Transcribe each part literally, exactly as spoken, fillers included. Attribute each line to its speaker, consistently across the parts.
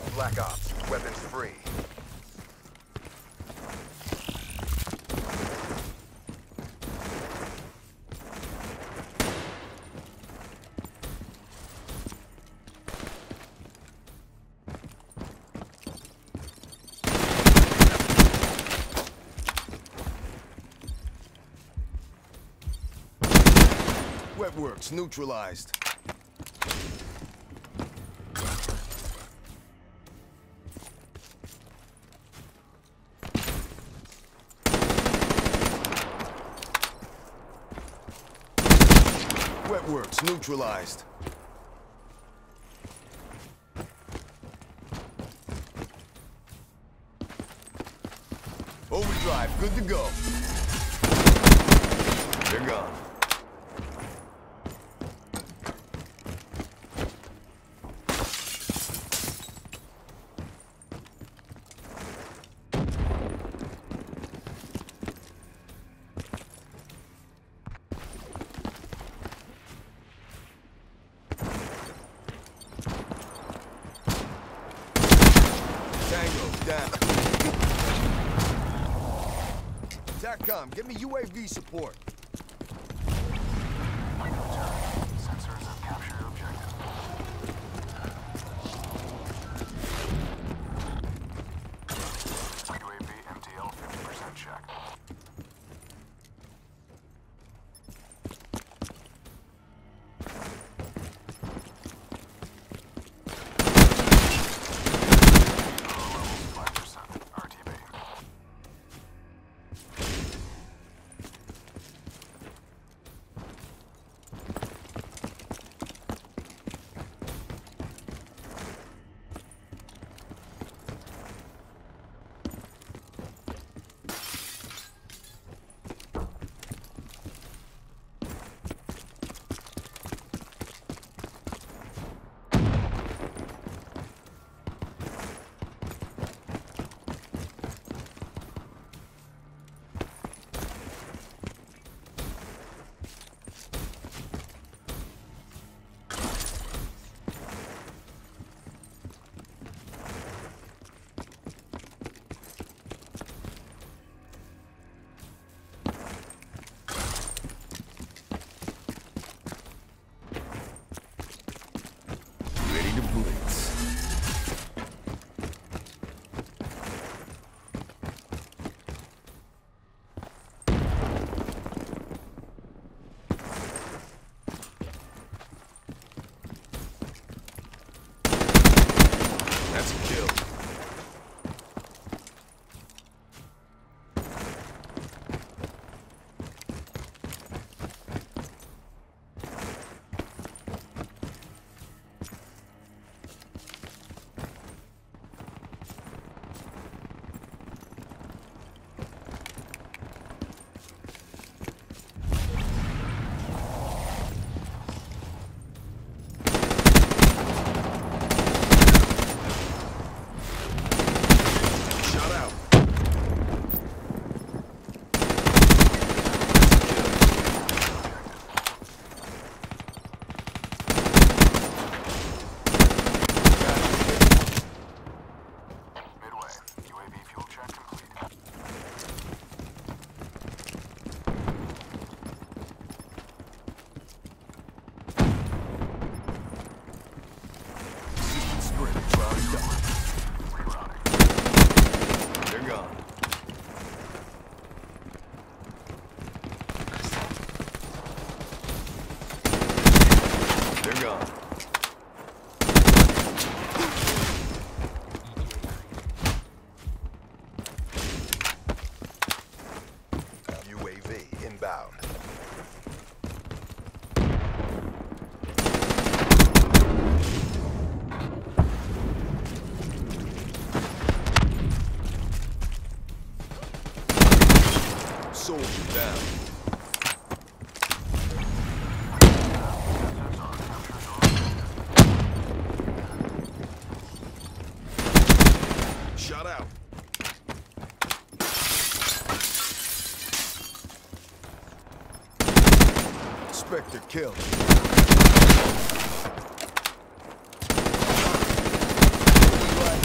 Speaker 1: Black Ops. Weapons free.
Speaker 2: Webworks neutralized. Webworks neutralized. Overdrive, good to go. They're gone. Tango, down. TACCOM, give me U A V support.
Speaker 3: Sensors have captured objective. U A V M T L fifty percent check.
Speaker 2: Ready to blitz. That's a kill. They're gone. They're gone.
Speaker 1: U A V inbound.
Speaker 2: Soldier down. Shot out. Spectre kill. Black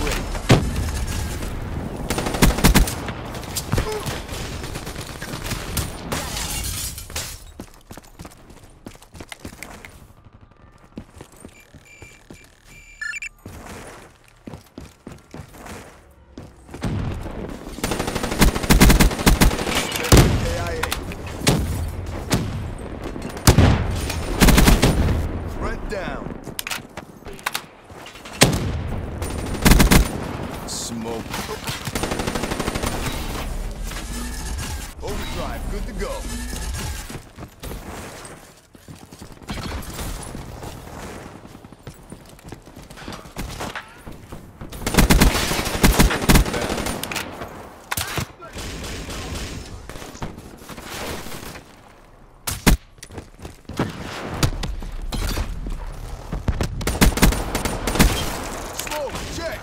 Speaker 2: smoke. Overdrive, good to go. Smoke, check.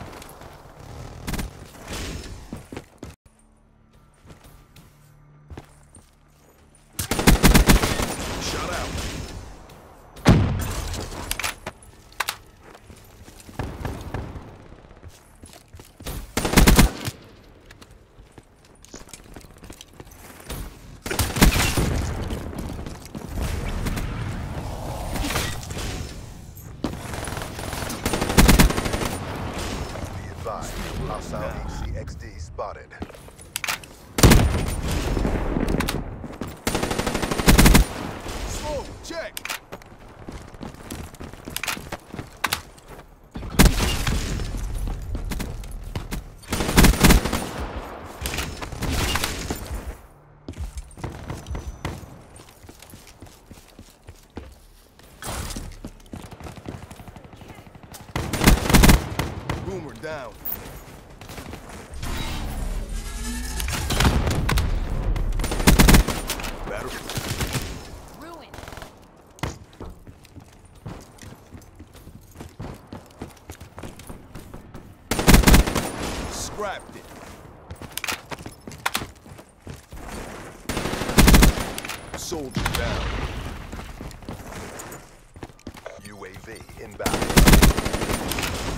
Speaker 2: Shut out.
Speaker 1: Be advised, hostile H C X D spotted.
Speaker 2: Smoke, check. Boomer down. Battery.
Speaker 4: Ruin.
Speaker 2: Scrapped it. Soldier down.
Speaker 1: U A V inbound.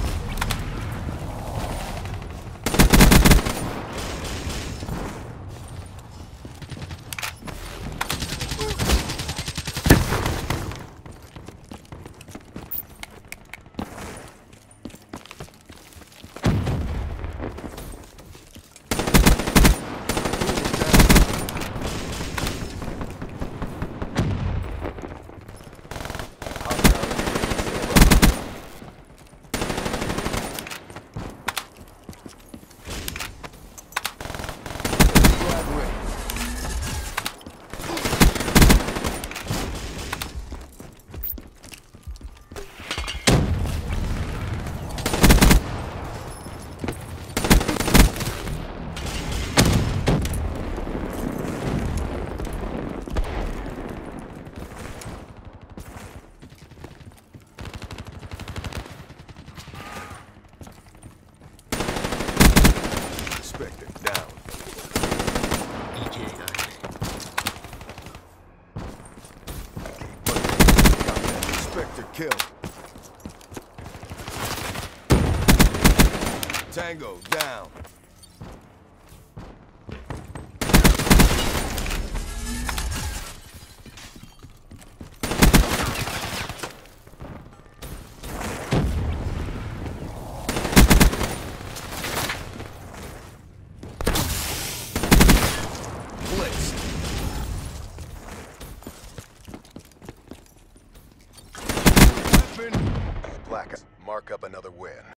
Speaker 2: Grab ready. Spectre down. Spectre kill. Tango down. Blitzed. Weapon.
Speaker 1: Black, mark up another win.